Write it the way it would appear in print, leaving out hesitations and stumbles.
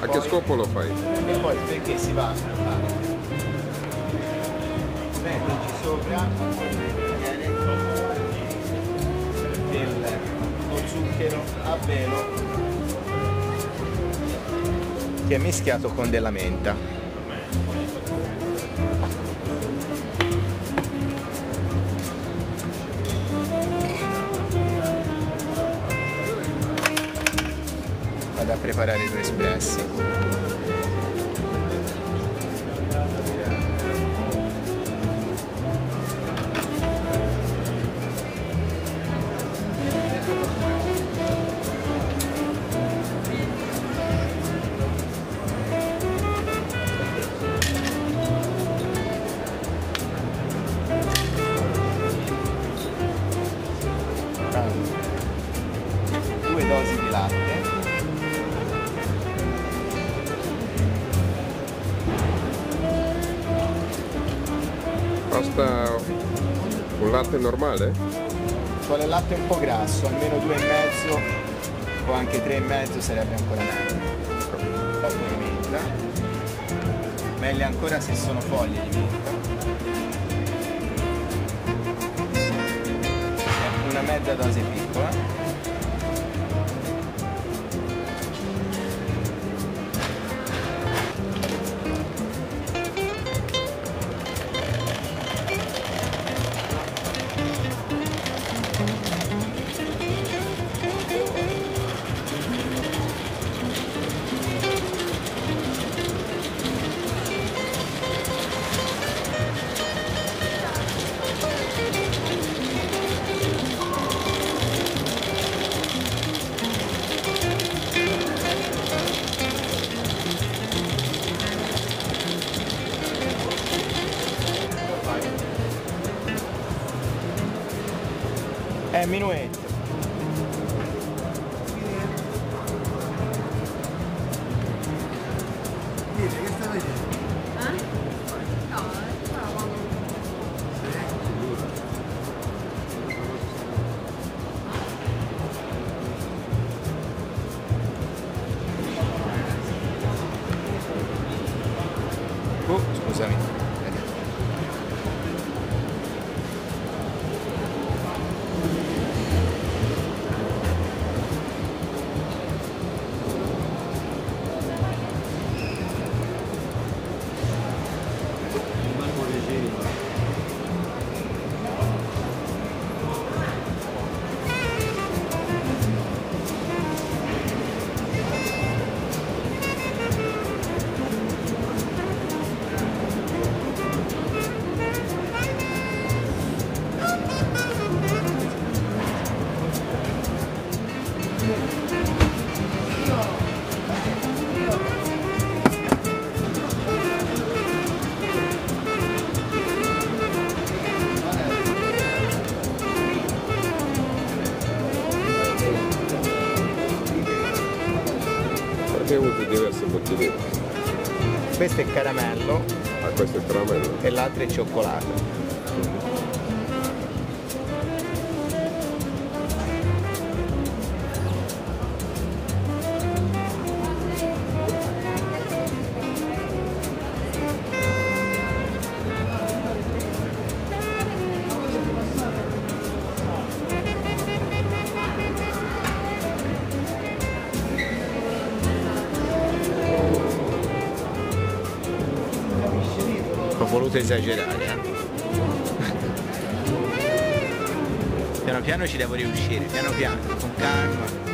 A che scopo lo fai? E poi perché si va a metterci sopra lo zucchero a velo che è mischiato con della menta. Vado a preparare i due espressi. Due dosi di latte. Basta un latte normale? Vuole il latte un po' grasso, almeno 2,5 o anche 3,5 sarebbe ancora meglio. Foglie di menta. Meglio ancora se sono foglie di menta. Una mezza dose piccola. Minuetto. Che stai vedendo? No, Scusami. Perché usi diverse bottigliette? Questo è caramello. Ah, questo è caramello. E l'altro è cioccolato. Ho voluto esagerare, Piano piano ci devo riuscire, piano piano, con calma.